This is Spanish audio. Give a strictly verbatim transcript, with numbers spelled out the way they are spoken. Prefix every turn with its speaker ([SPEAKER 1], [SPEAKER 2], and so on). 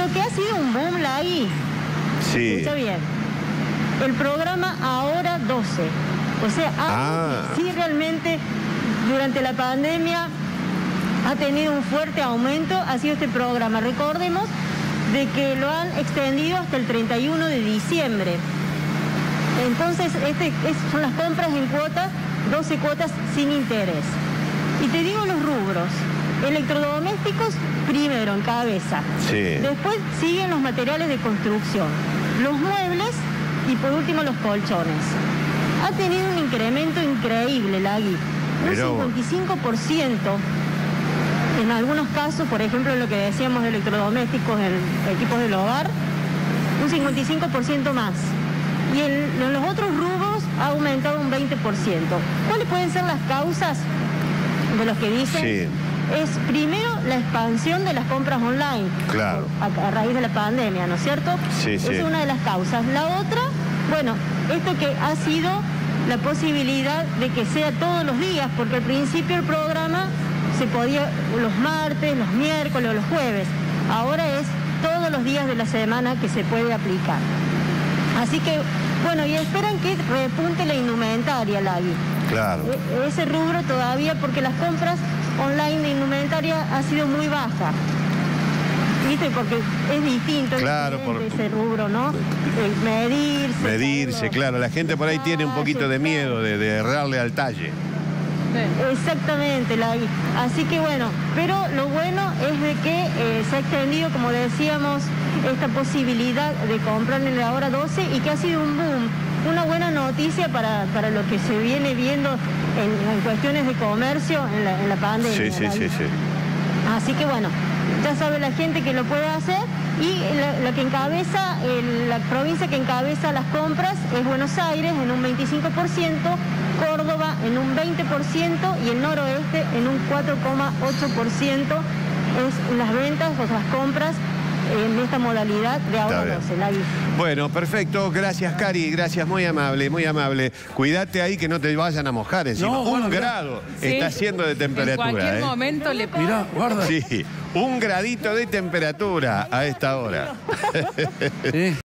[SPEAKER 1] lo que ha sido un boom, Lagui,
[SPEAKER 2] Sí.
[SPEAKER 1] escucha bien, el programa Ahora doce. O sea, algo
[SPEAKER 2] Ah.
[SPEAKER 1] que sí realmente durante la pandemia ha tenido un fuerte aumento, ha sido este programa. Recordemos de que lo han extendido hasta el treinta y uno de diciembre. Entonces, este es, son las compras en cuotas, doce cuotas sin interés. Y te digo los rubros. Electrodomésticos primero en cabeza.
[SPEAKER 2] Sí.
[SPEAKER 1] Después siguen los materiales de construcción, los muebles y por último los colchones. Ha tenido un incremento increíble, Lagui. Un
[SPEAKER 2] Pero...
[SPEAKER 1] cincuenta y cinco por ciento en algunos casos, por ejemplo, en lo que decíamos de electrodomésticos, en equipos del hogar, un cincuenta y cinco por ciento más. Y en, en los otros rubros ha aumentado un veinte por ciento. ¿Cuáles pueden ser las causas de los que dicen?
[SPEAKER 2] Sí.
[SPEAKER 1] Es primero la expansión de las compras online.
[SPEAKER 2] Claro.
[SPEAKER 1] A, a raíz de la pandemia, ¿no es cierto?
[SPEAKER 2] Sí, sí.
[SPEAKER 1] Es una de las causas. La otra, bueno, esto que ha sido la posibilidad de que sea todos los días, porque al principio el programa se podía los martes, los miércoles o los jueves. Ahora es todos los días de la semana que se puede aplicar. Así que, bueno, y esperan que repunte la indumentaria, Lagui.
[SPEAKER 2] Claro.
[SPEAKER 1] E ese rubro todavía, porque las compras online de indumentaria ha sido muy baja. ¿Viste? Porque es distinto.
[SPEAKER 2] Claro, por...
[SPEAKER 1] ese rubro, ¿no? El medirse.
[SPEAKER 2] Medirse,
[SPEAKER 1] todo.
[SPEAKER 2] claro. La gente por ahí tiene un poquito de miedo de, de errarle al talle.
[SPEAKER 1] Exactamente, Lagui. Así que bueno, pero lo bueno es de que eh, se ha extendido, como decíamos, esta posibilidad de comprar en la hora doce y que ha sido un boom. Una buena noticia para, para lo que se viene viendo en, en cuestiones de comercio en la, en la pandemia.
[SPEAKER 2] Sí, sí, sí, sí.
[SPEAKER 1] Así que bueno, ya sabe la gente que lo puede hacer y la, la que encabeza, el, la provincia que encabeza las compras es Buenos Aires en un veinticinco por ciento, Córdoba en un veinte por ciento y el noroeste en un cuatro coma ocho por ciento es las ventas o las compras en esta modalidad de ahora doce. La
[SPEAKER 2] bueno, perfecto. Gracias, Cari. Gracias, muy amable, muy amable. Cuídate ahí que no te vayan a mojar encima. No, un grado
[SPEAKER 3] sí.
[SPEAKER 2] está haciendo de temperatura.
[SPEAKER 3] En cualquier
[SPEAKER 2] ¿eh?
[SPEAKER 3] momento le...
[SPEAKER 4] Mirá, guarda.
[SPEAKER 2] Sí, un gradito de temperatura a esta hora.
[SPEAKER 4] Sí.